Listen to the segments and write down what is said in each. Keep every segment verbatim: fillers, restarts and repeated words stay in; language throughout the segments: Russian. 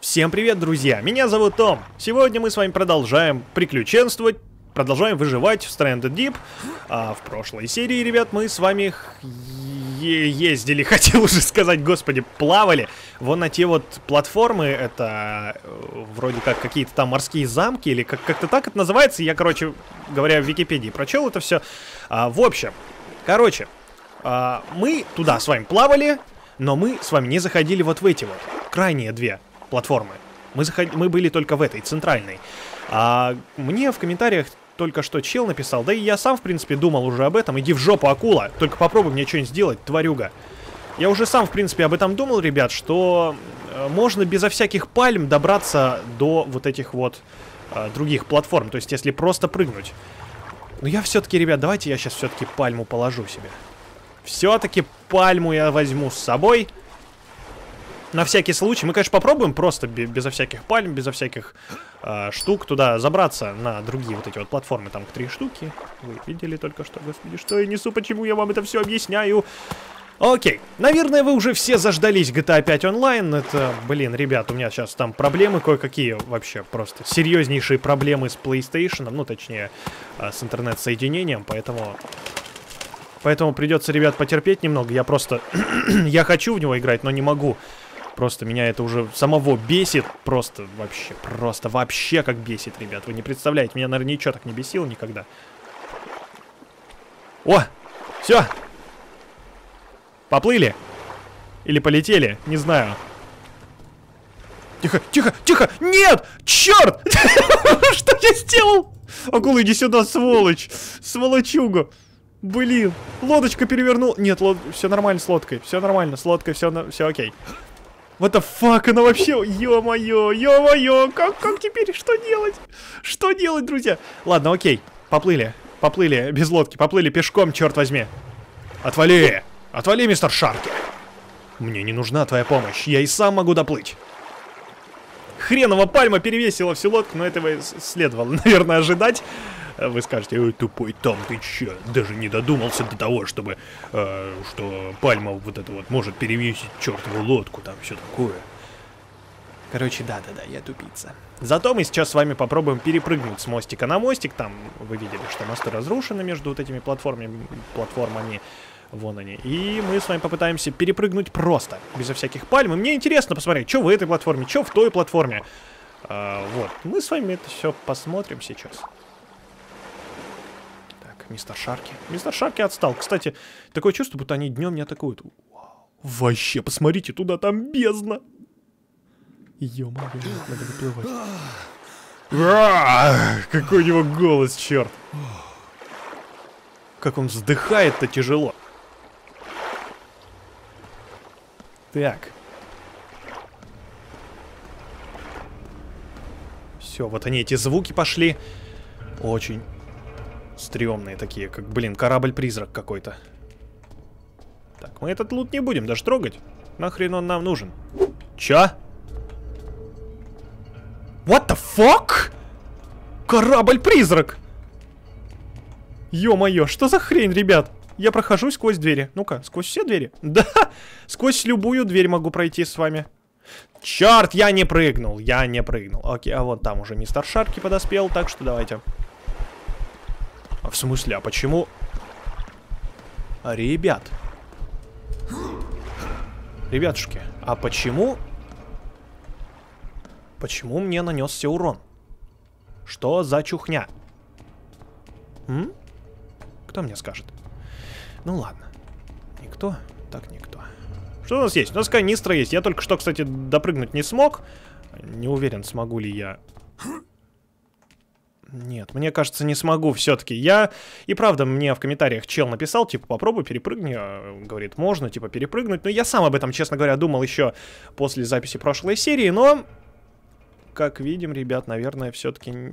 Всем привет, друзья! Меня зовут Том. Сегодня мы с вами продолжаем приключенствовать, продолжаем выживать в Stranded Deep. А в прошлой серии, ребят, мы с вами е ездили, хотел уже сказать, господи, плавали. Вон на те вот платформы, это э, вроде как какие-то там морские замки, или как- как-то так это называется. Я, короче говоря, в Википедии прочел это все. А, в общем, короче, а, мы туда с вами плавали, но мы с вами не заходили вот в эти вот крайние две платформы. Мы, заход... мы были только в этой, центральной. А мне в комментариях только что чел написал, да и я сам, в принципе, думал уже об этом. Иди в жопу, акула, только попробуй мне что-нибудь сделать, тварюга. Я уже сам, в принципе, об этом думал, ребят, что можно безо всяких пальм добраться до вот этих вот а, других платформ. То есть, если просто прыгнуть. Но я все-таки, ребят, давайте я сейчас все-таки пальму положу себе. Все-таки пальму я возьму с собой. На всякий случай. Мы, конечно, попробуем просто безо всяких пальм, безо всяких э, штук туда забраться на другие вот эти вот платформы. Там три штуки. Вы видели только что, господи, что я несу, почему я вам это все объясняю. Окей. Наверное, вы уже все заждались джи ти эй пять онлайн. Это, блин, ребят, у меня сейчас там проблемы кое-какие вообще. Просто серьезнейшие проблемы с PlayStation. Ну, точнее, э, с интернет-соединением. Поэтому... Поэтому придется, ребят, потерпеть немного. Я просто... я хочу в него играть, но не могу. Просто меня это уже самого бесит. Просто вообще, просто вообще как бесит, ребят. Вы не представляете, меня, наверное, ничего так не бесило никогда. О! Все! Поплыли? Или полетели? Не знаю. Тихо, тихо, тихо! Нет! Черт! Что я сделал? Акула, иди сюда, сволочь! Сволочуга! Блин, лодочка перевернул. Нет, лод... все нормально с лодкой. Все нормально, с лодкой все, на... все окей. What the fuck, она вообще... Ё-моё, ё-моё, как, как теперь, что делать? Что делать, друзья? Ладно, окей, поплыли, поплыли без лодки, поплыли пешком, черт возьми. Отвали, отвали, мистер Шарки. Мне не нужна твоя помощь, я и сам могу доплыть. Хренова пальма перевесила всю лодку, но этого следовало, наверное, ожидать. Вы скажете, ой, тупой Том, ты чё? Даже не додумался до того, чтобы, э, что пальма вот это вот может перевесить чертову лодку, там все такое. Короче, да-да-да, я тупица. Зато мы сейчас с вами попробуем перепрыгнуть с мостика на мостик. Там вы видели, что мосты разрушены между вот этими платформами, платформами. Вон они. И мы с вами попытаемся перепрыгнуть просто, безо всяких пальм. И мне интересно посмотреть, что в этой платформе, что в той платформе. А, вот, мы с вами это все посмотрим сейчас. Мистер Шарки. Мистер Шарки отстал. Кстати, такое чувство, будто они днем не атакуют. Вау. Вообще, посмотрите, туда там бездна. Ё-моё, надо выплывать. Какой у него голос, черт. Как он вздыхает-то тяжело. Так. Все, вот они, эти звуки пошли. Очень... стрёмные такие, как, блин, корабль-призрак какой-то. Так, мы этот лут не будем даже трогать. Нахрен он нам нужен? Чё? What the fuck? Корабль-призрак! Ё-моё, что за хрень, ребят? Я прохожу сквозь двери. Ну-ка, сквозь все двери? Да, сквозь любую дверь могу пройти с вами. Чёрт, я не прыгнул, я не прыгнул. Окей, а вот там уже мистер Шарки подоспел, так что давайте... В смысле, а почему? Ребят. Ребятушки, а почему? Почему мне нанесся урон? Что за чухня? М? Кто мне скажет? Ну ладно. Никто? Так никто. Что у нас есть? У нас канистра есть. Я только что, кстати, допрыгнуть не смог. Не уверен, смогу ли я... Нет, мне кажется, не смогу все-таки. Я, и правда, мне в комментариях чел написал, типа, попробуй перепрыгни. Говорит, можно, типа, перепрыгнуть. Но я сам об этом, честно говоря, думал еще после записи прошлой серии. Но, как видим, ребят, наверное, все-таки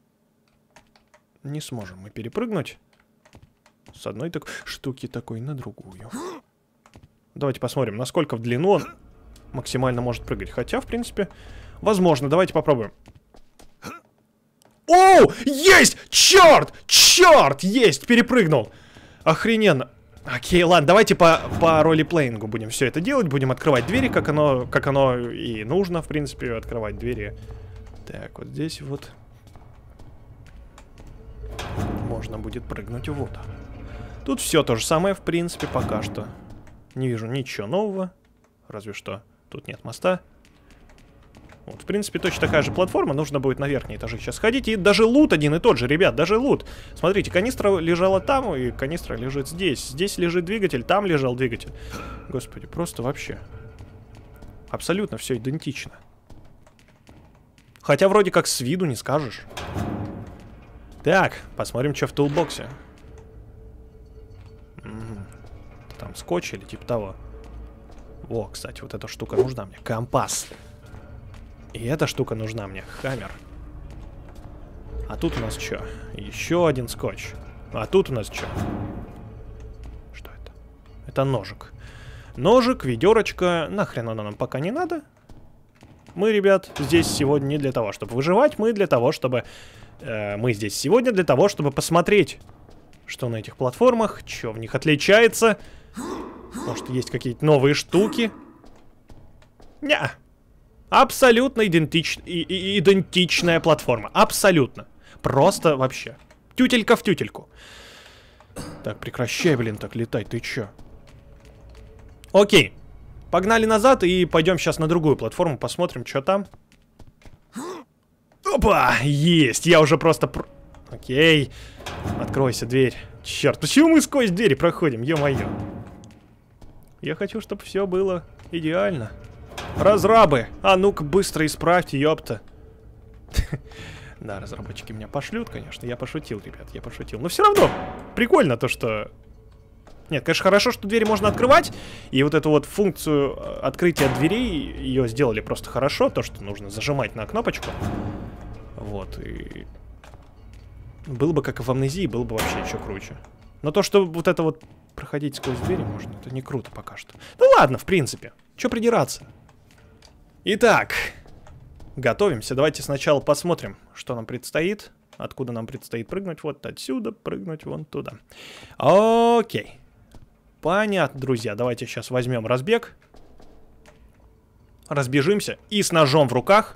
не сможем мы перепрыгнуть с одной такой штуки такой на другую. Давайте посмотрим, насколько в длину он максимально может прыгать. Хотя, в принципе, возможно. Давайте попробуем. Оу! Есть! Черт! Черт! Есть! Перепрыгнул! Охрененно! Окей, ладно, давайте по, по ролеплеингу будем все это делать. Будем открывать двери, как оно, как оно и нужно, в принципе, открывать двери. Так, вот здесь вот можно будет прыгнуть в воду. Тут все то же самое, в принципе, пока что. Не вижу ничего нового. Разве что тут нет моста. Вот, в принципе, точно такая же платформа. Нужно будет на верхний этажик сейчас ходить. И даже лут один и тот же, ребят, даже лут. Смотрите, канистра лежала там, и канистра лежит здесь. Здесь лежит двигатель, там лежал двигатель. Господи, просто вообще. Абсолютно все идентично. Хотя вроде как с виду не скажешь. Так, посмотрим, что в тулбоксе. Угу. Там скотч или типа того. О, кстати, вот эта штука нужна мне. Компас. И эта штука нужна мне. Хаммер. А тут у нас что? Еще один скотч. А тут у нас что? Что это? Это ножик. Ножик, ведерочка. Нахрен она нам пока не надо. Мы, ребят, здесь сегодня не для того, чтобы выживать. Мы для того, чтобы... Э, мы здесь сегодня для того, чтобы посмотреть, что на этих платформах, что в них отличается. Может, есть какие-то новые штуки. Ня. Абсолютно идентич... и -и идентичная платформа. Абсолютно. Просто вообще. Тютелька в тютельку. Так, прекращай, блин, так летать. Ты чё? Окей. Погнали назад и пойдем сейчас на другую платформу. Посмотрим, что там. Опа! Есть! Я уже просто... Окей. Откройся, дверь. Черт, почему мы сквозь двери проходим? Ё-моё. Я хочу, чтобы все было идеально. Разрабы! А ну-ка быстро исправьте, ёпта. Да, разработчики меня пошлют, конечно. Я пошутил, ребят, я пошутил. Но все равно прикольно то, что... Нет, конечно, хорошо, что двери можно открывать. И вот эту вот функцию открытия дверей, ее сделали просто хорошо. То, что нужно зажимать на кнопочку. Вот, и... Было бы как и в Амнезии, было бы вообще еще круче. Но то, что вот это вот проходить сквозь двери можно, это не круто пока что. Ну ладно, в принципе. Че придираться? Итак, готовимся. Давайте сначала посмотрим, что нам предстоит. Откуда нам предстоит прыгнуть. Вот отсюда, прыгнуть вон туда. Окей. Понятно, друзья. Давайте сейчас возьмем разбег. Разбежимся. И с ножом в руках.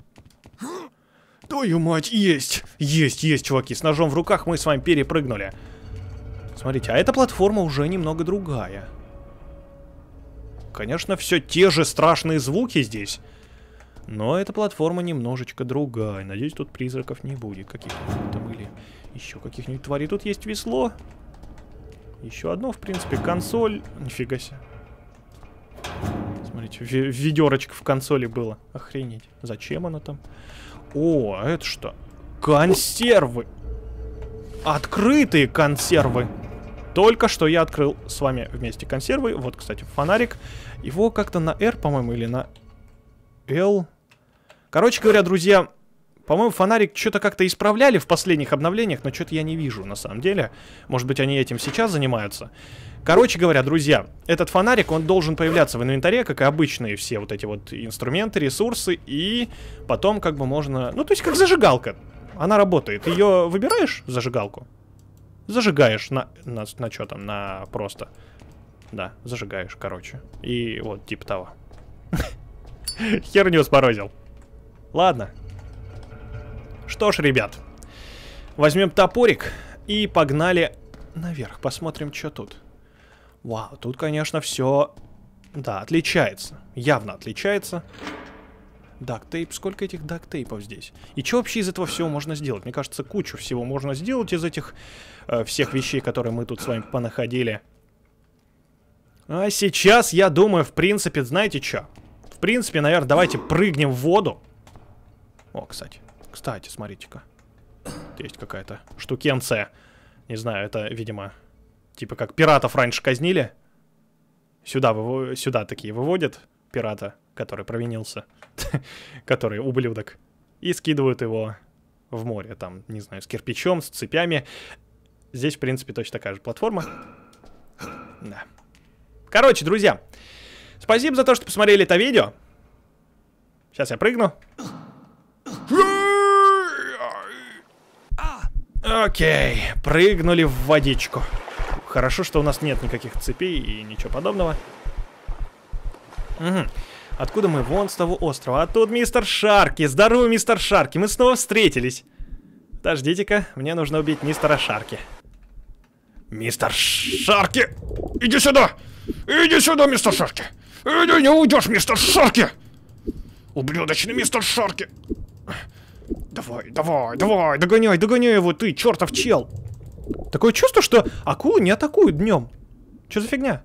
Твою мать, есть! Есть, есть, чуваки. С ножом в руках мы с вами перепрыгнули. Смотрите, а эта платформа уже немного другая. Конечно, все те же страшные звуки здесь. Но эта платформа немножечко другая. Надеюсь, тут призраков не будет. Каких-нибудь там или еще каких-нибудь тварей. Тут есть весло. Еще одно, в принципе, консоль. Нифига себе. Смотрите, ведерочка в консоли было. Охренеть. Зачем оно там? О, а это что? Консервы. Открытые консервы. Только что я открыл с вами вместе консервы. Вот, кстати, фонарик. Его как-то на R, по-моему, или на L. Короче говоря, друзья, по-моему, фонарик что-то как-то исправляли в последних обновлениях, но что-то я не вижу, на самом деле. Может быть, они этим сейчас занимаются. Короче говоря, друзья, этот фонарик, он должен появляться в инвентаре, как и обычные все вот эти вот инструменты, ресурсы. И потом как бы можно... Ну, то есть как зажигалка. Она работает. Ее выбираешь, зажигалку? Зажигаешь на, на, на что там, на просто. Да, зажигаешь, короче. И вот, типа того. Херню сморозил. Ладно. Что ж, ребят. Возьмем топорик и погнали наверх. Посмотрим, что тут. Вау, тут, конечно, все... Да, отличается. Явно отличается. Дактейп. Сколько этих дактейпов здесь? И что вообще из этого всего можно сделать? Мне кажется, кучу всего можно сделать из этих э, всех вещей, которые мы тут с вами понаходили. А сейчас, я думаю, в принципе, знаете что? В принципе, наверное, давайте прыгнем в воду. О, кстати. Кстати, смотрите-ка. Есть какая-то штукенция. Не знаю, это, видимо, типа как пиратов раньше казнили. Сюда, выво... Сюда такие выводят пирата, который провинился. Который ублюдок. И скидывают его в море. Там, не знаю, с кирпичом, с цепями. Здесь, в принципе, точно такая же платформа. Да. Короче, друзья. Спасибо за то, что посмотрели это видео. Сейчас я прыгну. Окей, прыгнули в водичку. Хорошо, что у нас нет никаких цепей и ничего подобного. Угу. Откуда мы? Вон с того острова. А тут мистер Шарки. Здорово, мистер Шарки. Мы снова встретились. Подождите-ка, мне нужно убить мистера Шарки. Мистер Шарки! Иди сюда! Иди сюда, мистер Шарки! Иди, не уйдешь, мистер Шарки! Ублюдочный мистер Шарки! Давай, давай, давай, догоняй, догоняй его, ты, чертов чел! Такое чувство, что акулы не атакуют днем. Что за фигня?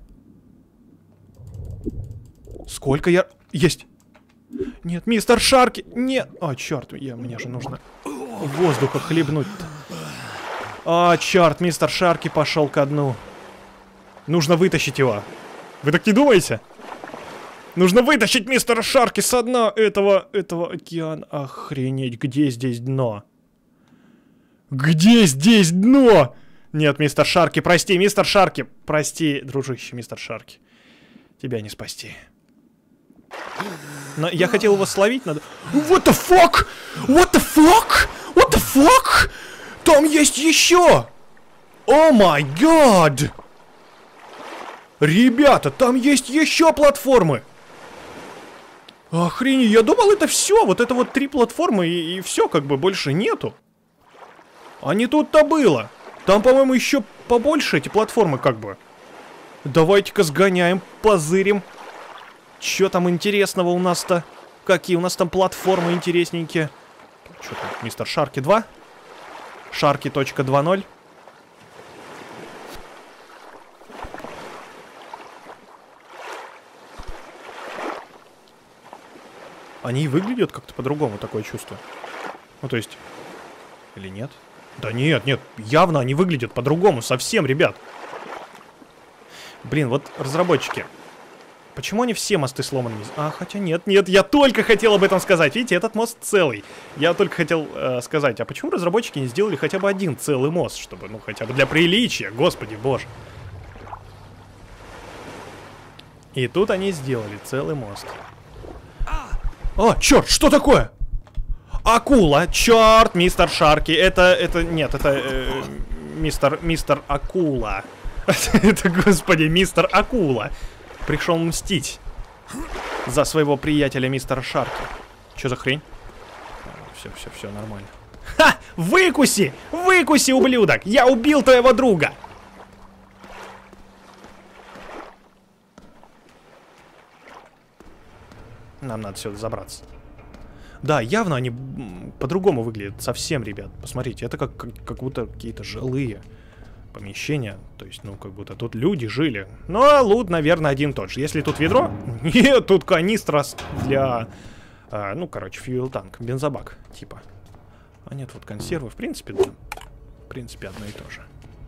Сколько я... Есть! Нет, мистер Шарки! Нет! О, черт, я, мне же нужно воздуха хлебнуть-то. О, черт, мистер Шарки пошел ко дну. Нужно вытащить его. Вы так не думаете? Нужно вытащить мистера Шарки со дна этого, этого океана. Охренеть, где здесь дно? Где здесь дно? Нет, мистер Шарки, прости, мистер Шарки. Прости, дружище, мистер Шарки. Тебя не спасти. Но я хотел его словить, надо... What the fuck? What the fuck? What the fuck? Там есть еще! О май гад! Ребята, там есть еще платформы! Охренеть, я думал, это все. Вот это вот три платформы и, и все, как бы больше нету. А не тут-то было. Там, по-моему, еще побольше эти платформы, как бы. Давайте-ка сгоняем, позырим. Че там интересного у нас-то? Какие у нас там платформы интересненькие? Что там, мистер Шарки два? Шарки точка два ноль. Они выглядят как-то по-другому, такое чувство. Ну, то есть... Или нет? Да нет, нет, явно они выглядят по-другому, совсем, ребят. Блин, вот разработчики. Почему они все мосты сломаны? А, хотя нет, нет, я только хотел об этом сказать. Видите, этот мост целый. Я только хотел э, сказать, а почему разработчики не сделали хотя бы один целый мост, чтобы, ну, хотя бы для приличия, господи боже. И тут они сделали целый мост. О, черт, что такое? Акула, черт, мистер Шарки. Это, это, нет, это э, мистер, мистер Акула. Это, господи, мистер Акула. Пришел мстить за своего приятеля мистера Шарки. Что за хрень? Все, все, все нормально. Ха! Выкуси! Выкуси, ублюдок! Я убил твоего друга! Нам надо сюда забраться. Да, явно они по-другому выглядят. Совсем, ребят. Посмотрите, это как, как, как будто какие-то жилые помещения. То есть, ну, как будто тут люди жили. Ну, а лут, наверное, один тот же. Если тут ведро... Нет, тут канистра для... А, ну, короче, фьюэл-танк. Бензобак, типа. А нет, вот консервы. В принципе, да. В принципе, одно и то же.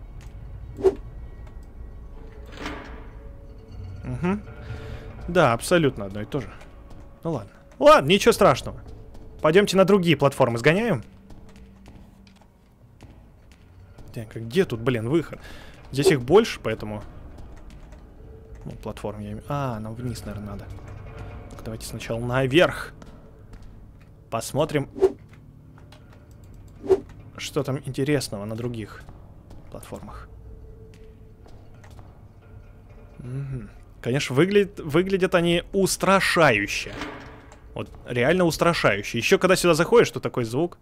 Угу. Да, абсолютно одно и то же. Ну, ладно. Ладно, ничего страшного. Пойдемте на другие платформы сгоняем. Так, где тут, блин, выход? Здесь их больше, поэтому... Ну, платформ я... А, нам вниз, наверное, надо. Давайте сначала наверх. Посмотрим, что там интересного на других платформах. Угу. Конечно, выглядит, выглядят они устрашающе. Вот, реально устрашающе. Еще когда сюда заходишь, что такой звук?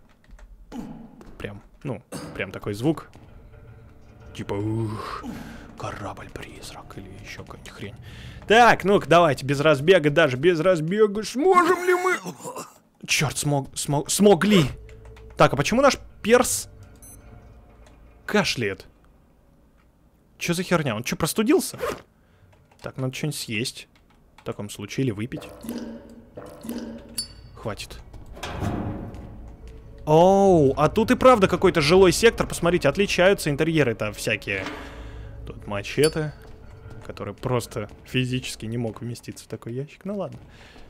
Прям, ну, прям такой звук. Типа, ух, корабль-призрак или еще какая-нибудь хрень. Так, ну-ка, давайте, без разбега, даже без разбега. Сможем ли мы? Черт, смог, смог, смогли. Так, а почему наш перс кашляет? Че за херня? Он что, простудился? Так, надо что-нибудь съесть. В таком случае, или выпить. Хватит. Оу, а тут и правда какой-то жилой сектор. Посмотрите, отличаются интерьеры-то всякие. Тут мачете, который просто физически не мог вместиться в такой ящик. Ну ладно.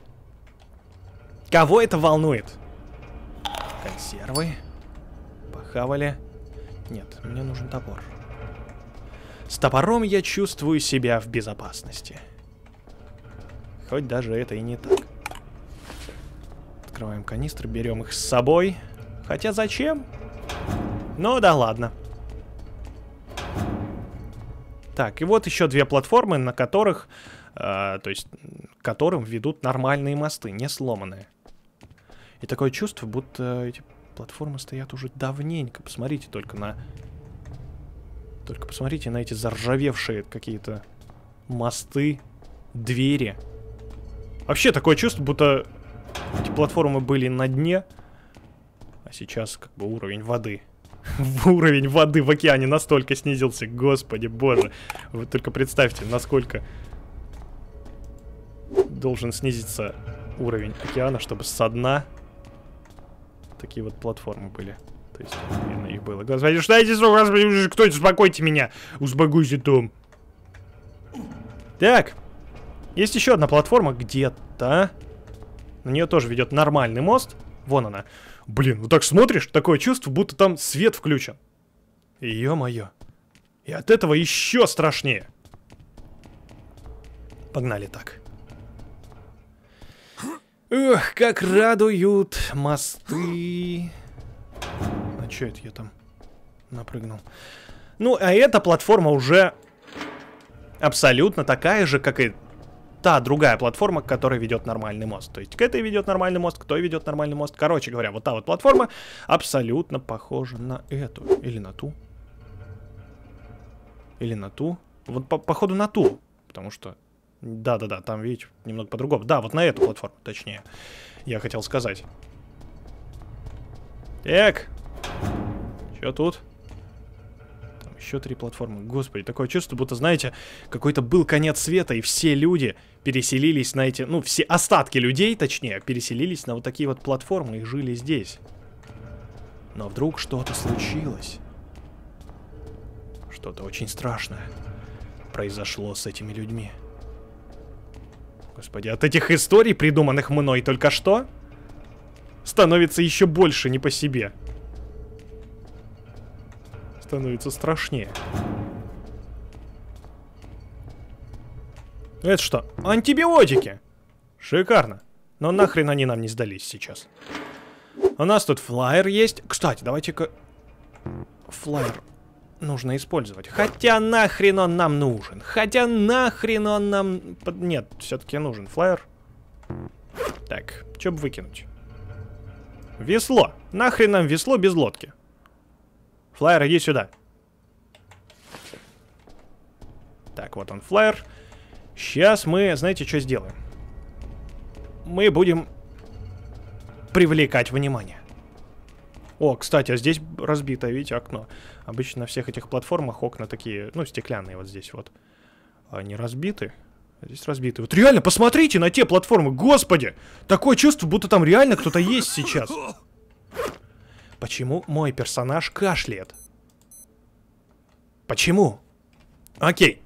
Кого это волнует? Консервы. Похавали. Нет, мне нужен топор. С топором я чувствую себя в безопасности. Хоть даже это и не так. Открываем канистры, берем их с собой. Хотя зачем? Ну да ладно. Так, и вот еще две платформы, на которых, э, то есть, к которым ведут нормальные мосты, не сломанные. И такое чувство, будто эти платформы стоят уже давненько. Посмотрите только на... Только посмотрите на эти заржавевшие какие-то мосты, двери. Вообще такое чувство, будто эти платформы были на дне, а сейчас как бы уровень воды. Уровень воды в океане настолько снизился, господи боже. Вы только представьте, насколько должен снизиться уровень океана, чтобы со дна такие вот платформы были. То есть, именно их было. Господи, что эти сроки, господи, кто-то, успокойте меня. Успокойся, Том. Так. Есть еще одна платформа где-то. На нее тоже ведет нормальный мост. Вон она. Блин, вот так смотришь, такое чувство, будто там свет включен. Ё-моё. И от этого еще страшнее. Погнали так. Эх, как радуют мосты. А чё это я там напрыгнул? Ну, а эта платформа уже абсолютно такая же, как и та другая платформа, к которой ведет нормальный мост. То есть к этой ведет нормальный мост, кто ведет нормальный мост. Короче говоря, вот та вот платформа абсолютно похожа на эту. Или на ту. Или на ту. Вот по походу на ту. Потому что... Да-да-да, там, видите, немного по-другому. Да, вот на эту платформу, точнее. Я хотел сказать. Так. Что тут? Там еще три платформы. Господи, такое чувство, будто, знаете, какой-то был конец света, и все люди переселились на эти... Ну, все остатки людей, точнее, переселились на вот такие вот платформы и жили здесь. Но вдруг что-то случилось. Что-то очень страшное произошло с этими людьми. Господи, от этих историй, придуманных мной только что, становится еще больше не по себе. Становится страшнее. Это что? Антибиотики! Шикарно. Но нахрен они нам не сдались сейчас. У нас тут флаер есть. Кстати, давайте-ка... Флаер нужно использовать. Хотя нахрен он нам нужен. Хотя нахрен он нам... Нет, все-таки нужен флаер. Так, что бы выкинуть? Весло. Нахрен нам весло без лодки? Флаер, иди сюда. Так, вот он, флаер. Сейчас мы, знаете, что сделаем? Мы будем привлекать внимание. О, кстати, а здесь разбито, видите, окно. Обычно на всех этих платформах окна такие, ну, стеклянные вот здесь вот. Они разбиты. А здесь разбиты. Вот реально, посмотрите на те платформы, господи! Такое чувство, будто там реально кто-то есть сейчас. Почему мой персонаж кашляет? Почему? Окей.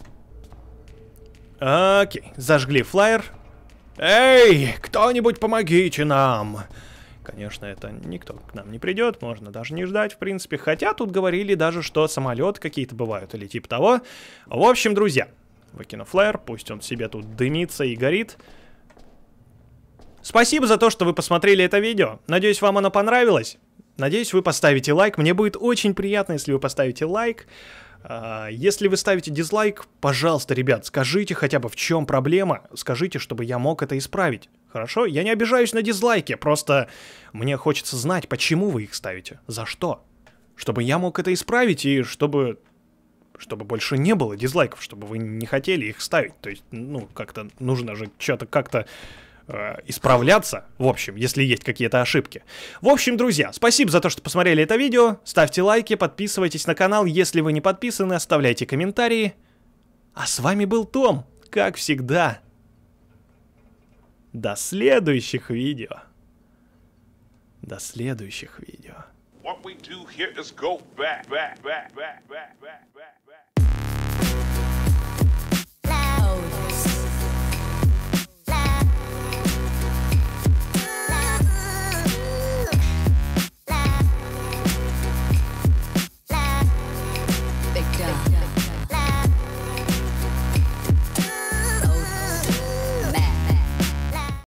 Окей, зажгли флаер. Эй, кто-нибудь помогите нам! Конечно, это никто к нам не придет, можно даже не ждать, в принципе. Хотя тут говорили даже, что самолеты какие-то бывают или типа того. В общем, друзья, выкину флаер, пусть он себе тут дымится и горит. Спасибо за то, что вы посмотрели это видео. Надеюсь, вам оно понравилось. Надеюсь, вы поставите лайк. Мне будет очень приятно, если вы поставите лайк. Если вы ставите дизлайк, пожалуйста, ребят, скажите хотя бы, в чем проблема. Скажите, чтобы я мог это исправить. Хорошо? Я не обижаюсь на дизлайки, просто мне хочется знать, почему вы их ставите. За что? Чтобы я мог это исправить и чтобы... Чтобы больше не было дизлайков, чтобы вы не хотели их ставить. То есть, ну, как-то нужно же что-то как-то... исправляться, в общем, если есть какие-то ошибки. В общем, друзья, спасибо за то, что посмотрели это видео. Ставьте лайки, подписывайтесь на канал. Если вы не подписаны, оставляйте комментарии. А с вами был Том, как всегда. До следующих видео. До следующих видео. What we do here is go back, back, back, back, back.